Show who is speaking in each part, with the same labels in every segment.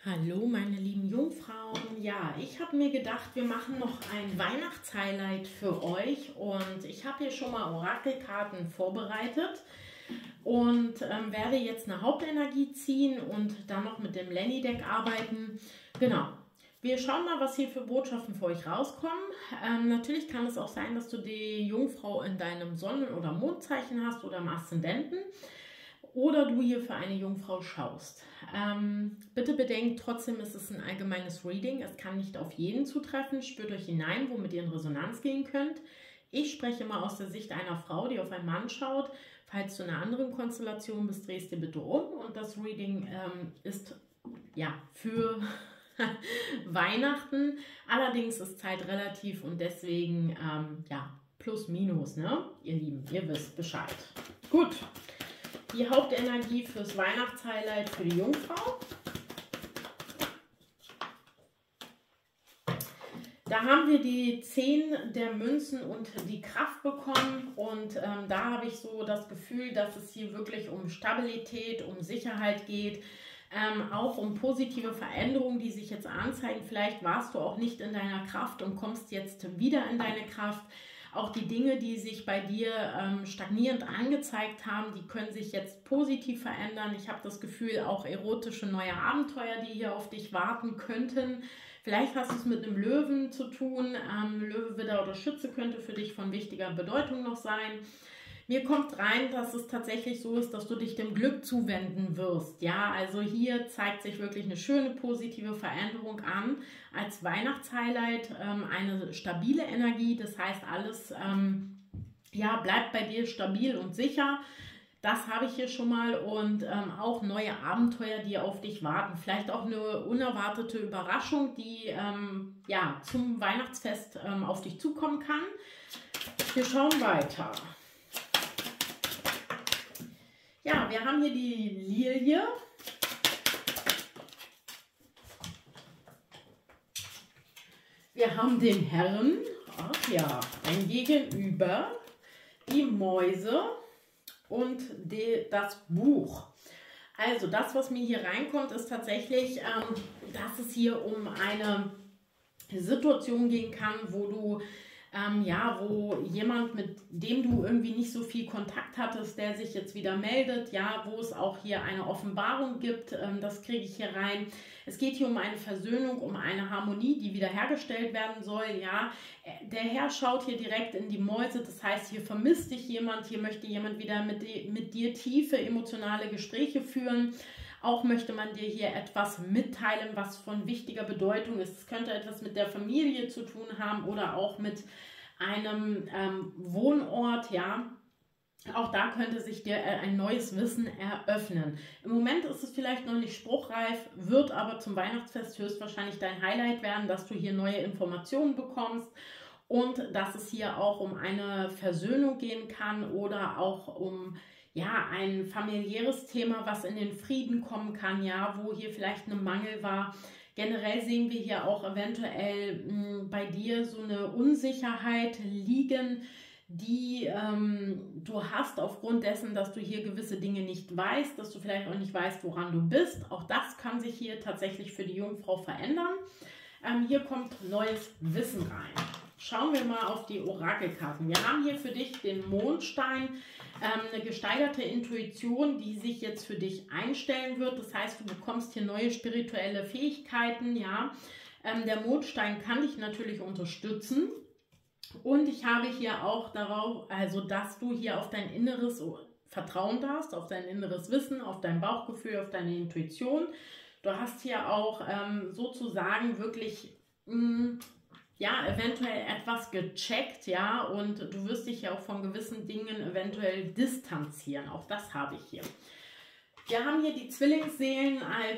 Speaker 1: Hallo meine lieben Jungfrauen. Ja, ich habe mir gedacht, wir machen noch ein Weihnachtshighlight für euch und ich habe hier schon mal Orakelkarten vorbereitet und werde jetzt eine Hauptenergie ziehen und dann noch mit dem Lenny-Deck arbeiten. Genau. Wir schauen mal, was hier für Botschaften für euch rauskommen. Natürlich kann es auch sein, dass du die Jungfrau in deinem Sonnen- oder Mondzeichen hast oder im Aszendenten. Oder du hier für eine Jungfrau schaust. Bitte bedenkt, trotzdem ist es ein allgemeines Reading. Es kann nicht auf jeden zutreffen. Spürt euch hinein, womit ihr in Resonanz gehen könnt. Ich spreche mal aus der Sicht einer Frau, die auf einen Mann schaut. Falls du in einer anderen Konstellation bist, drehst dir bitte um. Und das Reading ist ja für Weihnachten. Allerdings ist Zeit relativ und deswegen ja, plus minus, ne? Ihr Lieben, ihr wisst Bescheid. Gut. Die Hauptenergie fürs Weihnachtshighlight für die Jungfrau. Da haben wir die 10 der Münzen und die Kraft bekommen und da habe ich so das Gefühl, dass es hier wirklich um Stabilität, um Sicherheit geht, auch um positive Veränderungen, die sich jetzt anzeigen. Vielleicht warst du auch nicht in deiner Kraft und kommst jetzt wieder in deine Kraft. Auch die Dinge, die sich bei dir stagnierend angezeigt haben, die können sich jetzt positiv verändern. Ich habe das Gefühl, auch erotische neue Abenteuer, die hier auf dich warten könnten. Vielleicht hast du es mit einem Löwen zu tun. Löwe, Widder oder Schütze könnte für dich von wichtiger Bedeutung noch sein. Mir kommt rein, dass es tatsächlich so ist, dass du dich dem Glück zuwenden wirst. Ja, also hier zeigt sich wirklich eine schöne positive Veränderung an. Als Weihnachtshighlight eine stabile Energie. Das heißt, alles ja, bleibt bei dir stabil und sicher. Das habe ich hier schon mal und auch neue Abenteuer, die auf dich warten. Vielleicht auch eine unerwartete Überraschung, die ja, zum Weihnachtsfest auf dich zukommen kann. Wir schauen weiter. Ja, wir haben hier die Lilie. Wir haben den Herren. Ach ja, ein Gegenüber. Die Mäuse und das Buch. Also das, was mir hier reinkommt, ist tatsächlich, dass es hier um eine Situation gehen kann, wo du ja, wo jemand, mit dem du irgendwie nicht so viel Kontakt hattest, der sich jetzt wieder meldet, ja, wo es auch hier eine Offenbarung gibt, das kriege ich hier rein. Es geht hier um eine Versöhnung, um eine Harmonie, die wiederhergestellt werden soll, ja. Der Herr schaut hier direkt in die Mäuse, das heißt, hier vermisst dich jemand, hier möchte jemand wieder mit dir tiefe emotionale Gespräche führen. Auch möchte man dir hier etwas mitteilen, was von wichtiger Bedeutung ist. Es könnte etwas mit der Familie zu tun haben oder auch mit einem Wohnort, ja. Auch da könnte sich dir ein neues Wissen eröffnen. Im Moment ist es vielleicht noch nicht spruchreif, wird aber zum Weihnachtsfest höchstwahrscheinlich dein Highlight werden, dass du hier neue Informationen bekommst und dass es hier auch um eine Versöhnung gehen kann oder auch um ja, ein familiäres Thema, was in den Frieden kommen kann, ja, wo hier vielleicht ein Mangel war. Generell sehen wir hier auch eventuell bei dir so eine Unsicherheit liegen, die du hast aufgrund dessen, dass du hier gewisse Dinge nicht weißt, dass du vielleicht auch nicht weißt, woran du bist. Auch das kann sich hier tatsächlich für die Jungfrau verändern. Hier kommt neues Wissen rein. Schauen wir mal auf die Orakelkarten. Wir haben hier für dich den Mondstein, eine gesteigerte Intuition, die sich jetzt für dich einstellen wird. Das heißt, du bekommst hier neue spirituelle Fähigkeiten. Ja, der Mondstein kann dich natürlich unterstützen. Und ich habe hier auch darauf, also dass du hier auf dein Inneres vertrauen darfst, auf dein inneres Wissen, auf dein Bauchgefühl, auf deine Intuition. Du hast hier auch sozusagen wirklich ja, eventuell etwas gecheckt, ja, und du wirst dich ja auch von gewissen Dingen eventuell distanzieren. Auch das habe ich hier. Wir haben hier die Zwillingsseelen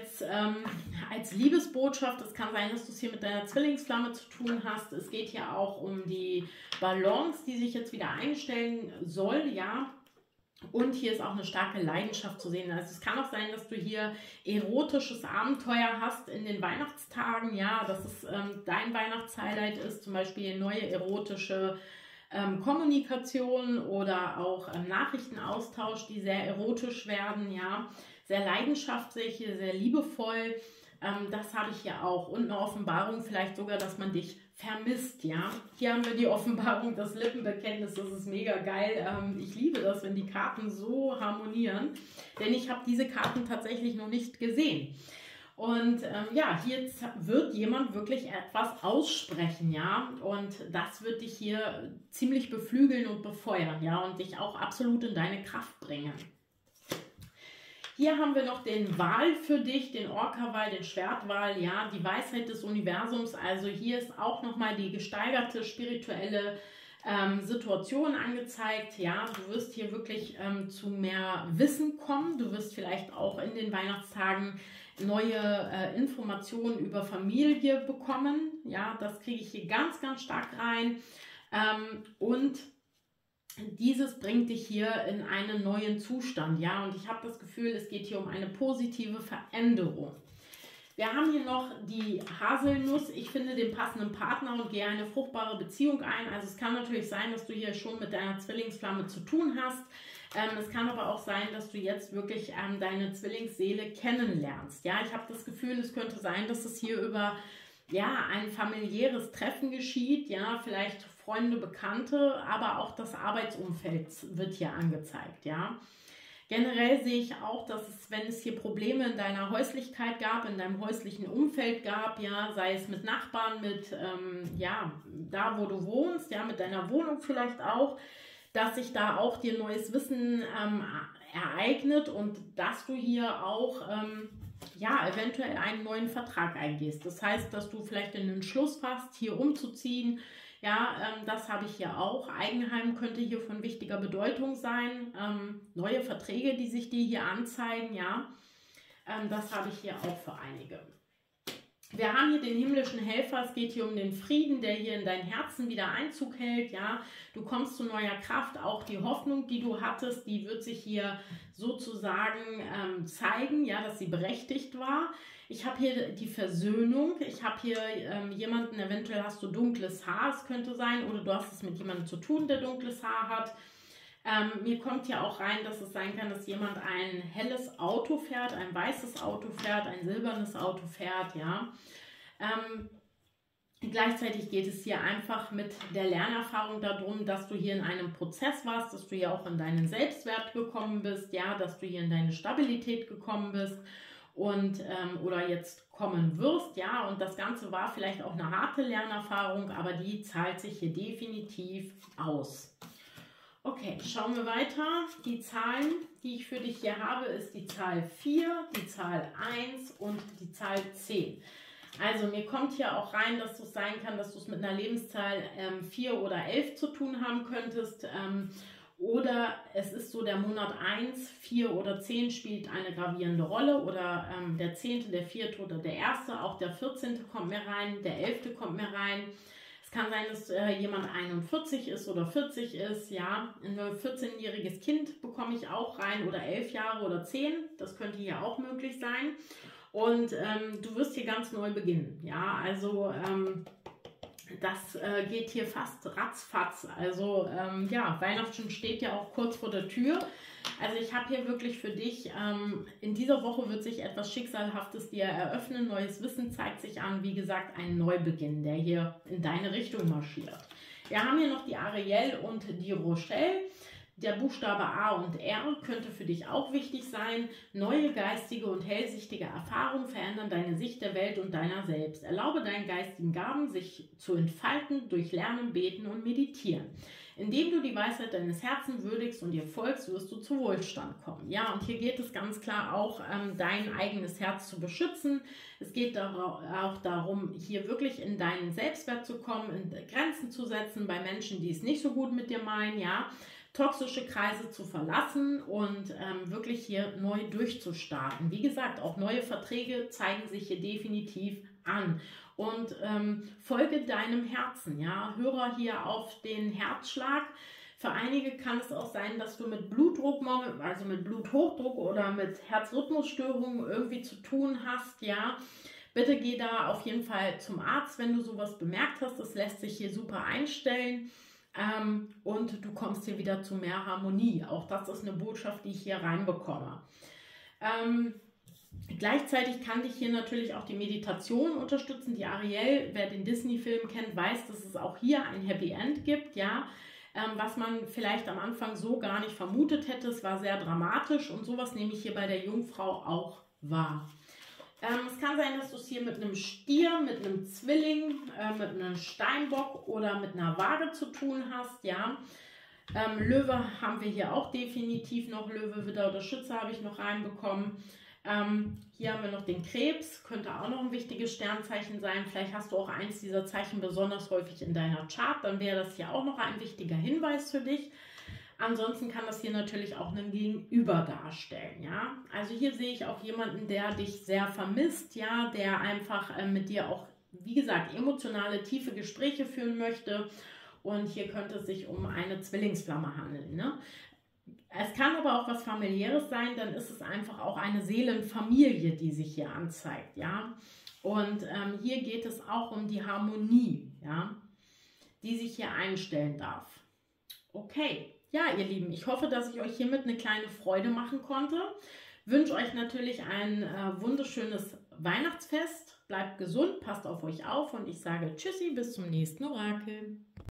Speaker 1: als Liebesbotschaft. Es kann sein, dass du es hier mit deiner Zwillingsflamme zu tun hast. Es geht hier auch um die Balance, die sich jetzt wieder einstellen soll, ja. Und hier ist auch eine starke Leidenschaft zu sehen. Also es kann auch sein, dass du hier erotisches Abenteuer hast in den Weihnachtstagen. Ja, dass es dein Weihnachtshighlight ist, zum Beispiel neue erotische Kommunikation oder auch Nachrichtenaustausch, die sehr erotisch werden. Ja, sehr leidenschaftlich, sehr liebevoll. Das habe ich hier auch. Und eine Offenbarung vielleicht sogar, dass man dich vermisst, ja. Hier haben wir die Offenbarung, das Lippenbekenntnis, das ist mega geil. Ich liebe das, wenn die Karten so harmonieren, denn ich habe diese Karten tatsächlich noch nicht gesehen. Und ja, hier wird jemand wirklich etwas aussprechen, ja, und das wird dich hier ziemlich beflügeln und befeuern, ja, und dich auch absolut in deine Kraft bringen. Hier haben wir noch den Wal für dich, den Orca-Wal, den Schwertwal, ja, die Weisheit des Universums. Also hier ist auch nochmal die gesteigerte spirituelle Situation angezeigt. Ja, du wirst hier wirklich zu mehr Wissen kommen. Du wirst vielleicht auch in den Weihnachtstagen neue Informationen über Familie bekommen. Ja, das kriege ich hier ganz, ganz stark rein. Und dieses bringt dich hier in einen neuen Zustand, ja, und ich habe das Gefühl, es geht hier um eine positive Veränderung. Wir haben hier noch die Haselnuss. Ich finde den passenden Partner und gehe eine fruchtbare Beziehung ein. Also es kann natürlich sein, dass du hier schon mit deiner Zwillingsflamme zu tun hast. Es kann aber auch sein, dass du jetzt wirklich deine Zwillingsseele kennenlernst. Ja, ich habe das Gefühl, es könnte sein, dass es hier über ja, ein familiäres Treffen geschieht, ja, vielleicht Freunde, Bekannte, aber auch das Arbeitsumfeld wird hier angezeigt, ja. Generell sehe ich auch, dass es, wenn es hier Probleme in deiner Häuslichkeit gab, in deinem häuslichen Umfeld gab, ja, sei es mit Nachbarn, mit, ja, da wo du wohnst, ja, mit deiner Wohnung vielleicht auch, dass sich da auch dir neues Wissen ereignet und dass du hier auch, ja, eventuell einen neuen Vertrag eingehst. Das heißt, dass du vielleicht den Entschluss fasst, hier umzuziehen. Ja, das habe ich hier auch. Eigenheim könnte hier von wichtiger Bedeutung sein. Neue Verträge, die sich dir hier anzeigen, ja, das habe ich hier auch für einige. Wir haben hier den himmlischen Helfer, es geht hier um den Frieden, der hier in dein Herzen wieder Einzug hält, ja. Du kommst zu neuer Kraft, auch die Hoffnung, die du hattest, die wird sich hier sozusagen zeigen, ja, dass sie berechtigt war. Ich habe hier die Versöhnung, ich habe hier jemanden, eventuell hast du dunkles Haar, es könnte sein, oder du hast es mit jemandem zu tun, der dunkles Haar hat. Mir kommt ja auch rein, dass es sein kann, dass jemand ein helles Auto fährt, ein weißes Auto fährt, ein silbernes Auto fährt, ja. Gleichzeitig geht es hier einfach mit der Lernerfahrung darum, dass du hier in einem Prozess warst, dass du hier auch in deinen Selbstwert gekommen bist, ja, dass du hier in deine Stabilität gekommen bist und oder jetzt kommen wirst, ja, und das Ganze war vielleicht auch eine harte Lernerfahrung, aber die zahlt sich hier definitiv aus. Okay, schauen wir weiter. Die Zahlen, die ich für dich hier habe, ist die Zahl 4, die Zahl 1 und die Zahl 10. Also mir kommt hier auch rein, dass es sein kann, dass du es mit einer Lebenszahl 4 oder 11 zu tun haben könntest. Oder es ist so, der Monat 1, 4 oder 10 spielt eine gravierende Rolle. Oder der 10., der 4. oder der 1., auch der 14. kommt mir rein, der 11. kommt mir rein. Kann sein, dass jemand 41 ist oder 40 ist, ja. Ein 14-jähriges Kind bekomme ich auch rein oder 11 Jahre oder 10. Das könnte hier auch möglich sein. Und du wirst hier ganz neu beginnen, ja. Also das geht hier fast ratzfatz. Also ja, Weihnachten steht ja auch kurz vor der Tür. Also ich habe hier wirklich für dich, in dieser Woche wird sich etwas Schicksalhaftes dir eröffnen, neues Wissen zeigt sich an, wie gesagt, ein Neubeginn, der hier in deine Richtung marschiert. Wir haben hier noch die Ariel und die Rochelle. Der Buchstabe A und R könnte für dich auch wichtig sein. Neue geistige und hellsichtige Erfahrungen verändern deine Sicht der Welt und deiner selbst. Erlaube deinen geistigen Gaben, sich zu entfalten durch Lernen, Beten und Meditieren. Indem du die Weisheit deines Herzens würdigst und ihr folgst, wirst du zu Wohlstand kommen. Ja, und hier geht es ganz klar auch, dein eigenes Herz zu beschützen. Es geht auch darum, hier wirklich in deinen Selbstwert zu kommen, Grenzen zu setzen bei Menschen, die es nicht so gut mit dir meinen, ja. Toxische Kreise zu verlassen und wirklich hier neu durchzustarten. Wie gesagt, auch neue Verträge zeigen sich hier definitiv an. Und folge deinem Herzen, ja, höre hier auf den Herzschlag. Für einige kann es auch sein, dass du mit Blutdruck, also mit Bluthochdruck oder mit Herzrhythmusstörungen irgendwie zu tun hast, ja. Bitte geh da auf jeden Fall zum Arzt, wenn du sowas bemerkt hast. Das lässt sich hier super einstellen. Und du kommst hier wieder zu mehr Harmonie. Auch das ist eine Botschaft, die ich hier reinbekomme. Gleichzeitig kann dich hier natürlich auch die Meditation unterstützen. Die Ariel, wer den Disney-Film kennt, weiß, dass es auch hier ein Happy End gibt, ja, was man vielleicht am Anfang so gar nicht vermutet hätte. Es war sehr dramatisch und sowas nehme ich hier bei der Jungfrau auch wahr. Es kann sein, dass du es hier mit einem Stier, mit einem Zwilling, mit einem Steinbock oder mit einer Waage zu tun hast, ja. Löwe haben wir hier auch definitiv noch. Löwe, Widder oder Schütze habe ich noch reinbekommen. Hier haben wir noch den Krebs, könnte auch noch ein wichtiges Sternzeichen sein. Vielleicht hast du auch eins dieser Zeichen besonders häufig in deiner Chart, dann wäre das hier auch noch ein wichtiger Hinweis für dich. Ansonsten kann das hier natürlich auch einen Gegenüber darstellen, ja. Also hier sehe ich auch jemanden, der dich sehr vermisst, ja, der einfach mit dir auch, wie gesagt, emotionale, tiefe Gespräche führen möchte. Und hier könnte es sich um eine Zwillingsflamme handeln, ne? Es kann aber auch was Familiäres sein, dann ist es einfach auch eine Seelenfamilie, die sich hier anzeigt, ja. Und hier geht es auch um die Harmonie, ja, die sich hier einstellen darf. Okay, ja, ihr Lieben, ich hoffe, dass ich euch hiermit eine kleine Freude machen konnte. Wünsche euch natürlich ein wunderschönes Weihnachtsfest. Bleibt gesund, passt auf euch auf und ich sage Tschüssi, bis zum nächsten Orakel.